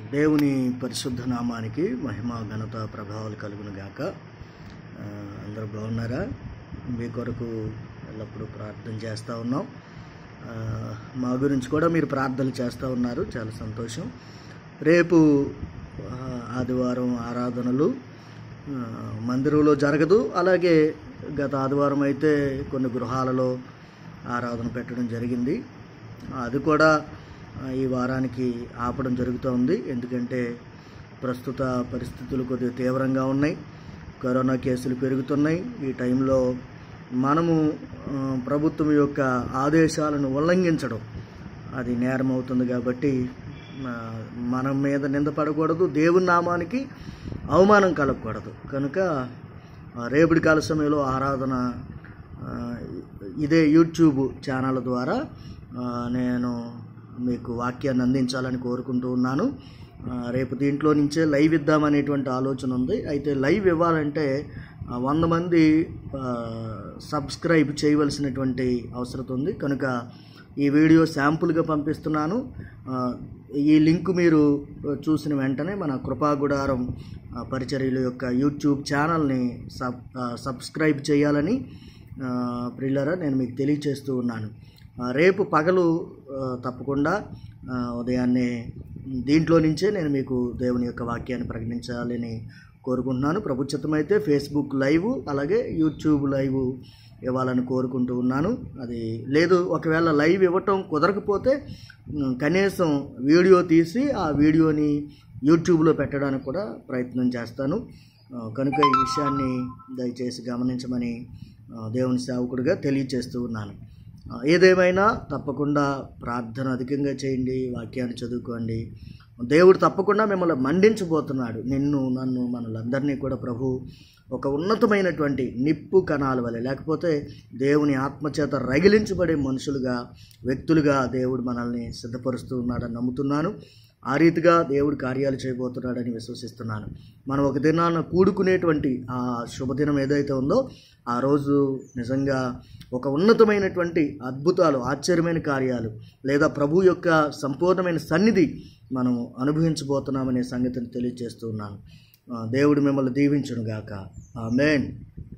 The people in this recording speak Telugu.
దేవుని పరిశుద్ధ నామానికి మహిమ ఘనత ప్రభావాలు కలుగును గాక. అందరూ బాగున్నారా? మీ కొరకు ఎల్లప్పుడూ ప్రార్థన చేస్తూ ఉన్నాం. మా గురించి కూడా మీరు ప్రార్థనలు చేస్తూ ఉన్నారు, చాలా సంతోషం. రేపు ఆదివారం ఆరాధనలు మందిరంలో జరగదు. అలాగే గత ఆదివారం అయితే కొన్ని గృహాలలో ఆరాధన పెట్టడం జరిగింది. అది కూడా ఈ వారానికి ఆపడం జరుగుతోంది. ఎందుకంటే ప్రస్తుత పరిస్థితులు కొద్దిగా తీవ్రంగా ఉన్నాయి, కరోనా కేసులు పెరుగుతున్నాయి. ఈ టైంలో మనము ప్రభుత్వం యొక్క ఆదేశాలను ఉల్లంఘించడం అది నేరం అవుతుంది. కాబట్టి మన మీద నింద పడకూడదు, దేవుని నామానికి అవమానం కలగకూడదు. కనుక రేపటి కాల సమయంలో ఆరాధన ఇదే యూట్యూబ్ ఛానల్ ద్వారా నేను మీకు వాక్యాన్ని అందించాలని కోరుకుంటూ ఉన్నాను. రేపు దీంట్లో నుంచే లైవ్ ఇద్దామనేటువంటి ఆలోచన ఉంది. అయితే లైవ్ ఇవ్వాలంటే 100 మంది సబ్స్క్రైబ్ చేయవలసినటువంటి అవసరం ఉంది. కనుక ఈ వీడియో శాంపుల్గా పంపిస్తున్నాను. ఈ లింక్ మీరు చూసిన వెంటనే మన కృపాగుడారం పరిచర్యల యొక్క యూట్యూబ్ ఛానల్ని సబ్స్క్రైబ్ చేయాలని ప్రియులారా నేను మీకు తెలియచేస్తూ ఉన్నాను. రేపు పగలు తప్పకుండా ఉదయాన్నే దీంట్లో నుంచే నేను మీకు దేవుని యొక్క వాక్యాన్ని ప్రకటించాలని కోరుకుంటున్నాను. ప్రభుత్వమైతే ఫేస్బుక్ లైవ్ అలాగే యూట్యూబ్ లైవ్ ఇవ్వాలని కోరుకుంటూ ఉన్నాను. అది లేదు, ఒకవేళ లైవ్ ఇవ్వటం కుదరకపోతే కనీసం వీడియో తీసి ఆ వీడియోని యూట్యూబ్లో పెట్టడానికి కూడా ప్రయత్నం చేస్తాను. కనుక ఈ విషయాన్ని దయచేసి గమనించమని దేవుని సేవకుడిగా తెలియచేస్తూ ఉన్నాను. ఏదేమైనా తప్పకుండా ప్రార్థన అధికంగా చేయండి, వాక్యాన్ని చదువుకోండి. దేవుడు తప్పకుండా మిమ్మల్ని మండించబోతున్నాడు. నన్ను మనలందరినీ కూడా ప్రభు ఒక ఉన్నతమైనటువంటి నిప్పు కణాల వలె, లేకపోతే దేవుని ఆత్మచేత రగిలించబడే మనుషులుగా, వ్యక్తులుగా దేవుడు మనల్ని సిద్ధపరుస్తూ ఉన్నాడని నమ్ముతున్నాను. ఆ రీతిగా దేవుడు కార్యాలు చేయబోతున్నాడని విశ్వసిస్తున్నాను. మనం ఒక దినాన కూడుకునేటువంటి ఆ శుభదినం ఏదైతే ఉందో ఆ రోజు నిజంగా ఒక ఉన్నతమైనటువంటి అద్భుతాలు, ఆశ్చర్యమైన కార్యాలు లేదా ప్రభు యొక్క సంపూర్ణమైన సన్నిధి మనం అనుభవించబోతున్నామనే సంగతిని తెలియజేస్తూ ఉన్నాను. దేవుడు మిమ్మల్ని దీవించును గాక. ఆమేన్.